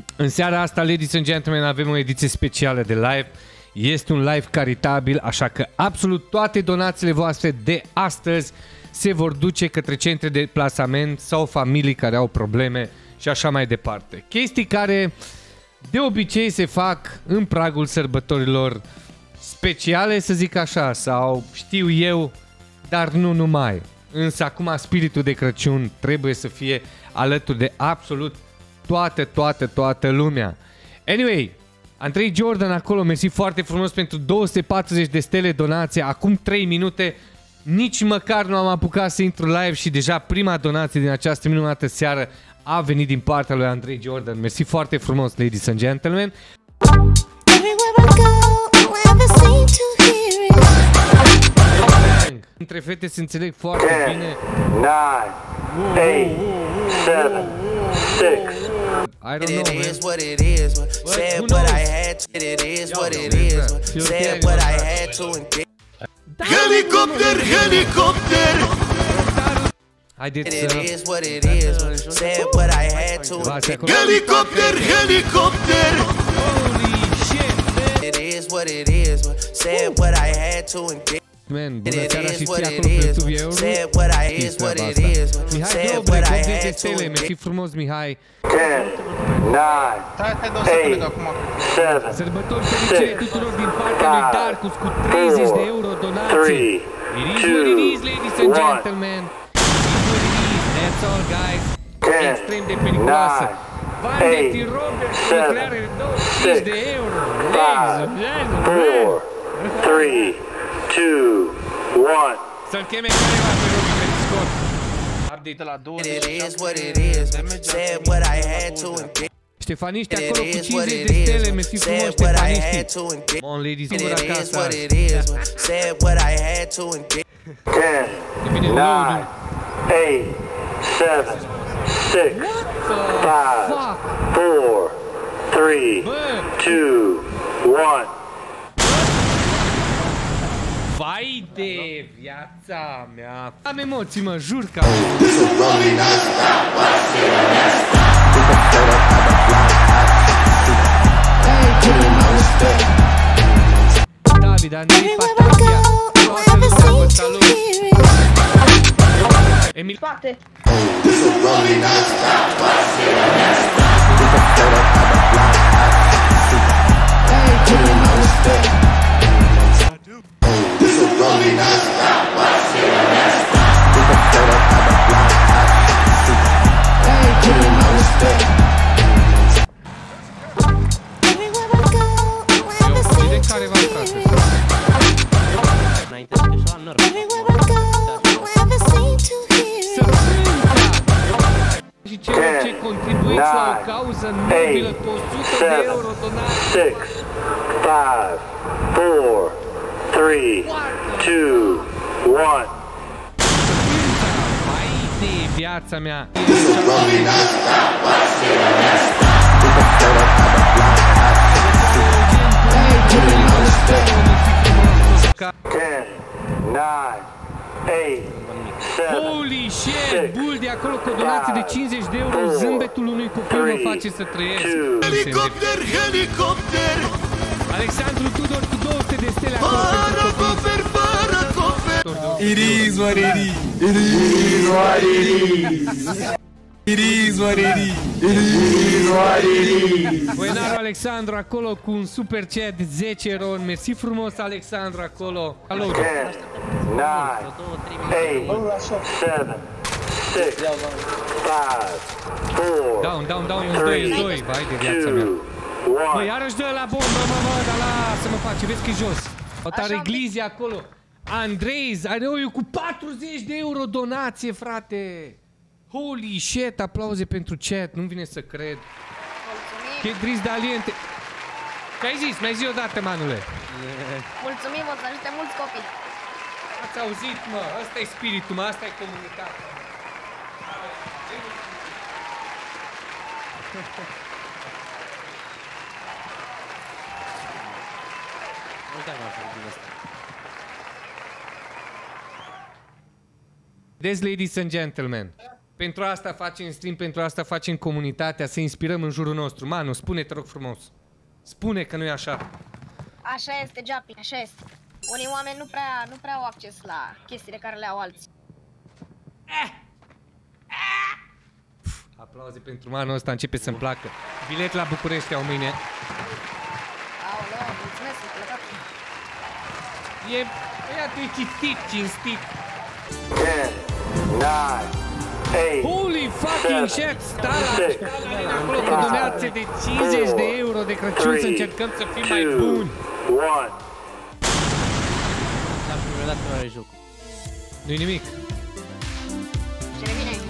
În seara asta, ladies and gentlemen, avem o ediție specială de live. Este un live caritabil, așa că absolut toate donațiile voastre de astăzi se vor duce către centre de plasament sau familii care au probleme și așa mai departe. Chestii care de obicei se fac în pragul sărbătorilor speciale, să zic așa, sau știu eu, dar nu numai. Însă acum spiritul de Crăciun trebuie să fie alături de absolut toată lumea. Anyway, Andrei Jordan acolo, mersi foarte frumos pentru 240 de stele donație, acum 3 minute, nici măcar nu am apucat să intru live și deja prima donație din această minunată seară a venit din partea lui Andrei Jordan. Mersi foarte frumos, ladies and gentlemen. Între fete se înțeleg foarte bine. 9, 8, 7, 6. I don't know, it is what it is. Said what I had to. It is what it is. Said what I had to and did. Helicopter, helicopter. Haideți It să... is what it is. Said what I had to. Helicopter, helicopter. Holy shit, man. It is what it is. Said what I had to and did. Man, bună It seara și is ție what acolo it pe is. YouTube euro. Said what I is what it is. Mihai Said Dobre, what I 80 de had to stele, and mersi did. frumos, Mihai. 10, 9, Stai 2 secunde acum. 7, Sărbători fericire tuturor din partea lui Darkus cu 30 de euro donații. It is what it is, ladies and gentlemen. It is what it is, that's all, guys. Extrem de periculoasă. Vanity Robert cu lucrare de 25 de euro. Ladies and gentlemen. 4, 3, 2, 1. Să-l cheme careva pe Robi pe Discord. Update. De la 20. It is what it is. Said what I had to and did. Ștefaniști It acolo cu is what 50 it de stele, is. mersi frumos, Said what I had Ștefaniști. to and did. Mon, ladies, It singura is casă. what it is. Said what I had to and did. 10, Devine 9, loading. 8, 7, 6, 5, Fuck. 4, 3, 2, 1. Vai de viața mea. Am emoții, mă, jur că David, Andrei, Patria. Toată lumea, vă salut. Emil, Spate! de care v-am tras? Înainte să te soarnă Să plânga! Și celor ce contribuiți la o cauză nobilă cu 100 de euro donați. 6, 5, 4, 3, 2, 1. Mai de viața mea. 10, 9, 8, 7, Holy shit! Bull de acolo cu o donație de 50 de euro. Zâmbetul unui copil mă face să trăiesc. Helicopter, helicopter. Alexandru Tudor cu 200 de stele acolo pentru copii. Paracofer. It is what it is. It is what it is. It is what it is. It is what it is. Buenaru Alexandru acolo cu un super chat de 10 ron. Mersi frumos, Alexandru, acolo. Alo. 10, 9, 8, 7, 6, 5, 4, Down, e 2, vai de viața mea. 2, Mă, 1. iarăși dă la bombă, mă, dar lasă-mă pace, vezi că e jos. O tare glizia acolo. Andrei, Areoiu cu 40 de euro donație, frate. Holy shit, aplauze pentru chat, nu-mi vine să cred. Chedris de aliente. Ce ai zis? Mi-ai zis odată, manule. Mulțumim, o să ajute mulți copii. Ați auzit, mă, ăsta e spiritul, mă, asta e comunicația. Vedeți, ladies and gentlemen, Pentru asta facem stream, pentru asta facem comunitatea, să inspirăm în jurul nostru. Manu, spune, te rog frumos. Spune că nu e așa. Așa este, Japi, așa este. Unii oameni nu prea au acces la chestiile care le au alții. Aplauze pentru Manu, ăsta începe să-mi placă. Bilet la București au mâine. Aoleu, mulțumesc, sunt plecat. Iată, e citit, cinstit. 10, 9, 8, Holy fucking shit! Stai la acolo cu donație de 50 de euro de Crăciun să încercăm să fim mai buni. 1. La prima dată nu are jocul. Nu-i nimic. Ce revine aici?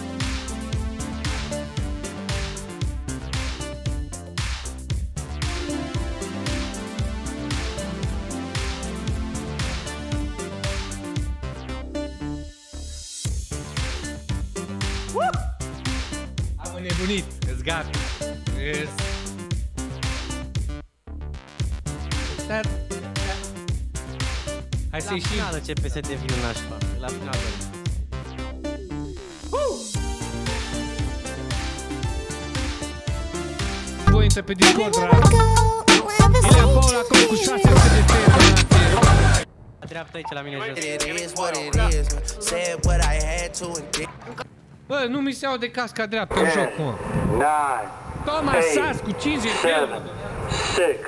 Am înnebunit, îți gata. Hai să La ieșim. final începe să devii un nașpa. La final. Voi intră pe Discord, drag. Ilia Paul acolo cu 600 de donație. La dreapta aici la mine jos. It is what it is. Said what I had to and did. Bă, nu mi se iau de casca dreaptă în joc, mă. 9, Toma Sas cu 50 de 7, euro. 6, 5,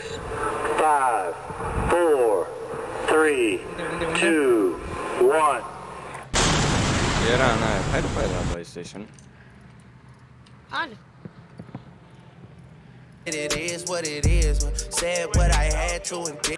4, 3, 2, 1. Era în aia. Hai după aia de la PlayStation. Ani. It is what it is. Said what I had to and did.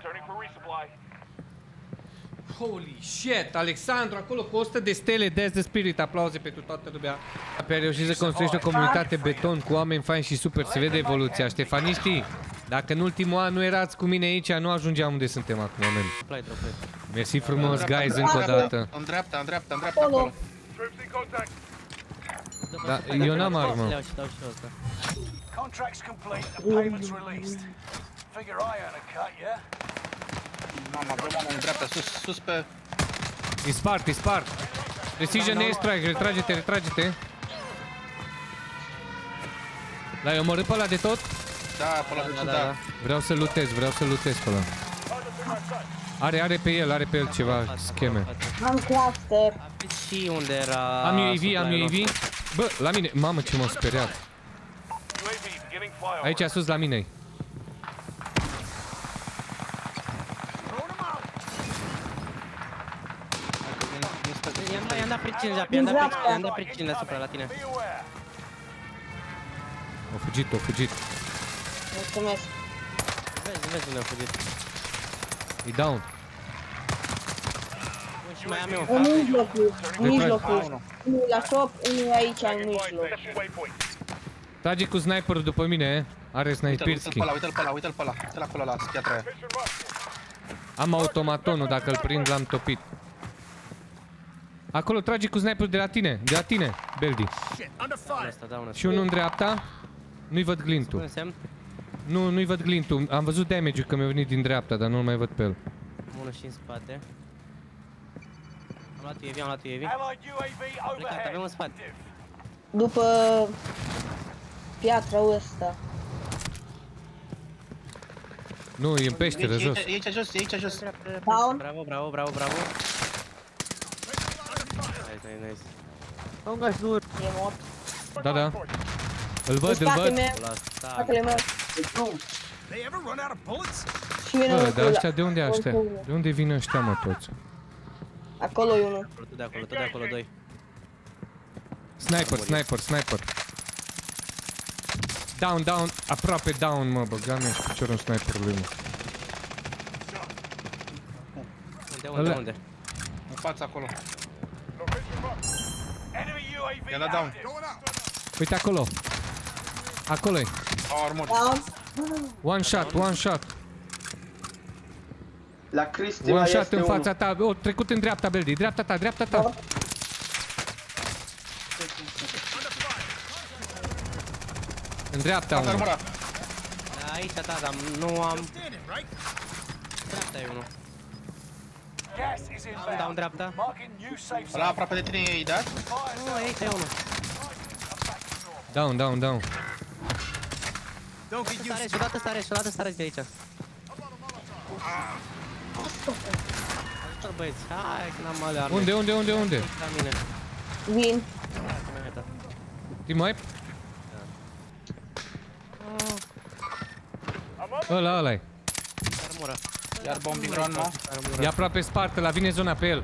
Holy shit, Alexandru, acolo cu 100 de stele, Death the Spirit, aplauze pentru toată lumea. Pe reușit să construiești o comunitate beton cu oameni faini și super, se vede evoluția. Ștefaniștii, dacă în ultimul an nu erați cu mine aici, nu ajungeam unde suntem acum, man. Mersi frumos, guys, încă o dată. În dreapta acolo. Da, eu n-am armă. Le-au și dau și eu ăsta. Contract's complete. The payment's released. Figure I earn a cut, yeah? Mama, în dreapta, sus pe... E spart, e spart. Precision airstrike, retrage-te, retrage-te. L-ai omorât pe ăla de tot? Da, pe la da. Vreau să lutez pe ăla. Are pe el ceva scheme. Am crafter. Și unde era... Am UAV. Bă, la mine, mamă ce m-a speriat. Aici sus la mine. I-am dat pricini, i-am dat pricini deasupra la tine. Au fugit. Mulțumesc. Vezi unde a fugit. E down. Și mai am eu În mijlocul. Unul la shop, unul aici în mijloc. Trage cu sniperul după mine, are sniperski. Uite-l pe ăla, acolo la piatra aia. Am automatonul, dacă îl prind l-am topit. Acolo trage cu sniperul de la tine, Beldi. Și unul în dreapta. Nu-i văd glintul. Nu-i văd glintul. Am văzut damage-ul că mi-a venit din dreapta, dar nu-l mai văd pe el. Unul și în spate. Am luat UAV. Plecat, avem în spate. După piatra ăsta. Nu, e în peșteră, jos. E aici jos. Down. Bravo. Nice. Un gaz dur. E mort. Da. Îl văd. Spatele meu. Și vine Bă, unul dar ăștia de unde ăștia? De unde vin ăștia, mă, toți? Acolo e unul. Tot de acolo, doi. Sniper. Down, aproape down, mă, băga mea și piciorul în sniperului, mă. Unde? În fața acolo. I-a dat down. Uite acolo. Acolo-i. Au armor. One shot. La Cristi One mai shot este în unul. fața ta. O, trecut în dreapta, Beldi. Dreapta ta. În dreapta, unul. Aici, dar nu am... Dreapta e unul. Am dat în dreapta. Ăla aproape de tine e dat? Nu, aici e unul. Down, down, down. Odată stare de aici. Ajută-l băieți, hai că n-am ale arme. Unde? La mine. Vin. Team wipe? Ăla-i. Armură. Iar bombing run, mă. E aproape spart, ăla, vine zona pe el.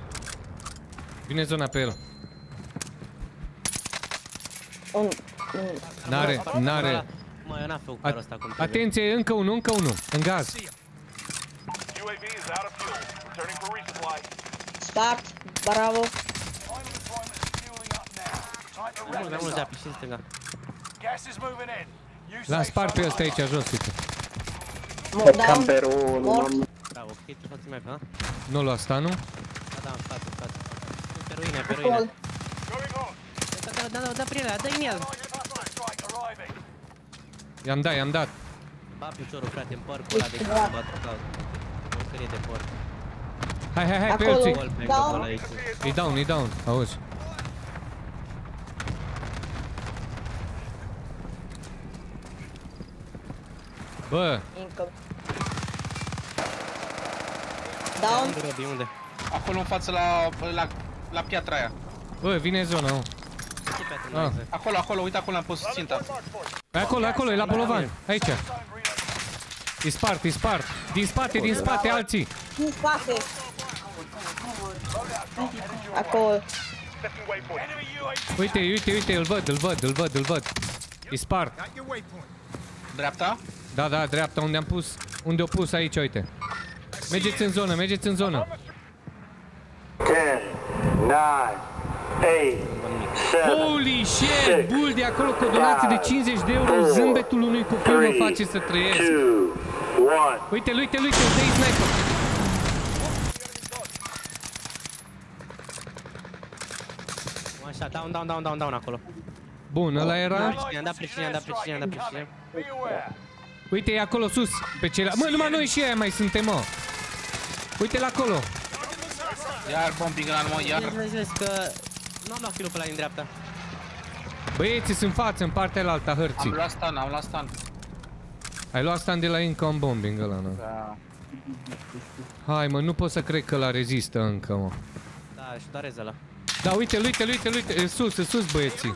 N-are. Mă, eu n-am făcut carul ăsta cum trebuie. Atenție, încă unul, în gaz. UAV is out of fuel. Returning for resupply. Start. Bravo. Final deployment is fueling up now. Time to wrap Mai this mult up. zapi și în stânga. Gas is moving in. You L-am safe spart pe zone ăsta aici jos, uite. Down. Mort. Bravo, ok, tu faci mai pe, ha? Nu lua stanul. Da, în față. Pe ruine. Acolo. Going on. Da prin ea, dă-i în el. Cluster strike arriving. I-am dat. Ba piciorul, frate, în porcul ăla de cap, bat tot. Mâncărie de porc. Hai, pe Acolo. alții. Gol pe Down. gol aici. E down, auzi. Bă, Încă. Down. Unde, Robi, unde? Acolo în față la piatra aia. bă, vine zona, mă. Ce pe atunci? Acolo, uite acolo am pus ținta. Acolo, e la bolovan. Aici. E spart. Din spate, alții. În spate. Acolo. Stepping waypoint. Enemy UAV. Uite, îl văd. E spart. Dreapta. Da, dreapta, unde o pus aici, uite. Mergeți în zonă. 10, 9, 8, 7, Holy shit! Bull de acolo cu o donație de 50 de euro. Zâmbetul unui copil mă face să trăiesc. 2, 1. Uite, îl dă-i sniper. Așa, down acolo. Bun, ăla era. Am dat precizie. Be aware. Uite, e acolo sus. Pe ceilalți. Mă, numai noi și aia mai suntem, mă. Uite-l acolo. Iar bombing run, mă, iar. Vezi că nu am luat kill-ul pe ăla din dreapta. Băieții sunt față, în partea alta hărții. Am luat stun. Ai luat stand de la income bombing ăla, nu? Da. Hai, mă, nu pot să cred că ăla rezistă încă, mă. Da, și doar ăla. Da, uite, e sus, băieții.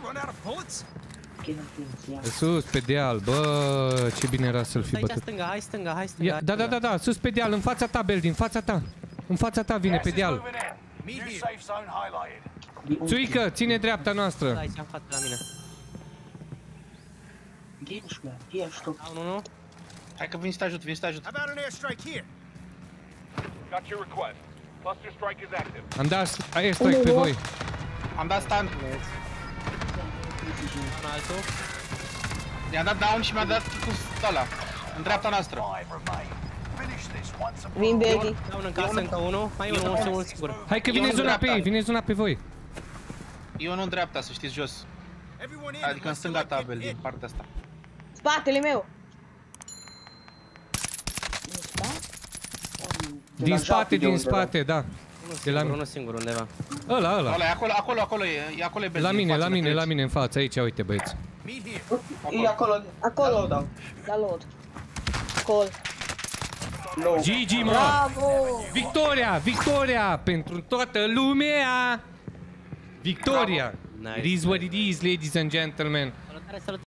E sus, pe deal, bă, ce bine era să-l fi Aici bătut. stânga, hai stânga. Ia, da, sus pe deal, în fața ta, Beldi, în fața ta vine pe Gas is deal. moving in. New safe zone highlighted. Țuică, ține dreapta noastră. Aici, în fața la mine. Nu. Hai că vin să te ajut. Got your request. Cluster strike is active. Am dat airstrike pe voi. Am dat stun. Un altul. I-am dat down și mi-a dat cu ăla. În dreapta noastră. 5 remain. Finish this once and for Vin all. Belgi. Da, unul în casă, încă unul. Mai unul sigur. Hai că vine Eu zona în pe ei, dreapta. vine zona pe voi. Eu nu în dreapta, să știți, jos. Adică în stânga tabel, din partea asta. Spatele meu. Din spate, da. De la mine. Unul singur undeva. Ăla. Ăla e acolo e Belgi. La în față, mine, de la mine în față, aici, uite, băieți. E acolo. Da load. Acolo. GG, mă! Bravo! Victoria pentru toată lumea! Victoria! Nice. It is what it is, ladies and gentlemen. Salutare.